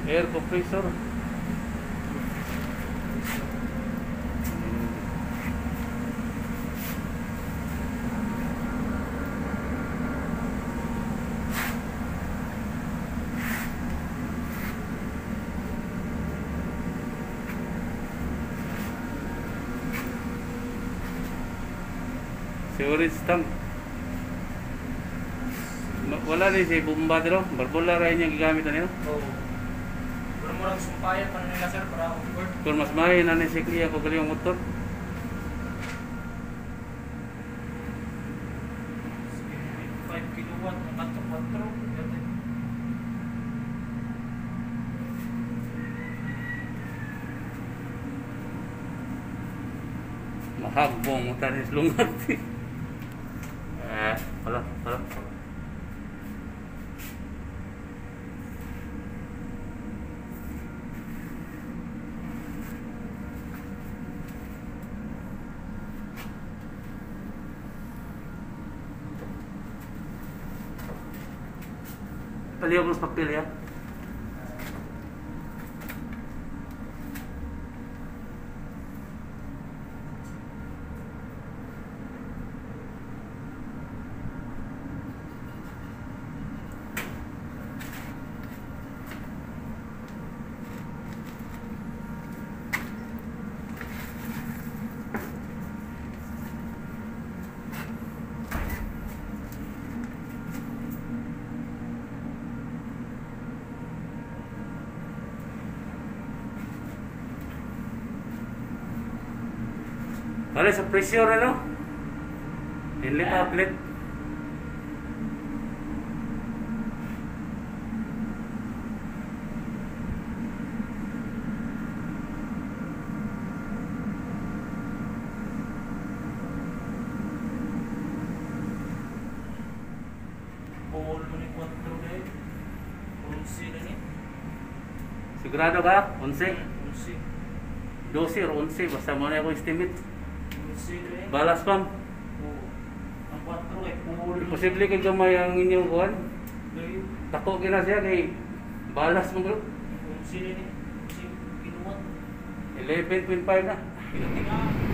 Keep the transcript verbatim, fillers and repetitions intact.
Air compressor. Storage tank. Wala din si bomba dito. Barbola rin yung gigamit na nila. Oo. Pero murang sumpayan pa nila sir para on-board. Kung mas mahin na ni sikli ako gali yung motor. five kilowatt ng kanto kwatro. Mahagbong mo tanis lungat. Eh, pala, pala, pala. Paliw ko sa papel ya. Bale sa pressure ano? Inlet outlet. Bawal mo ni kwatro dahil. Unsi na ni. Sigurado ka? Onse? Unsi. Dose or onse? Basta mo na ako estimate. Unsi na eh. Balas pam. Oo. Ang kwatro eh. Bawal mo. Posible kay gamay ang inyong kuhan. Dahil. Tako kina siya kay balas mo bro. Unsi na ni. Unsi kinuwat. eleven point five na. Pinating ah.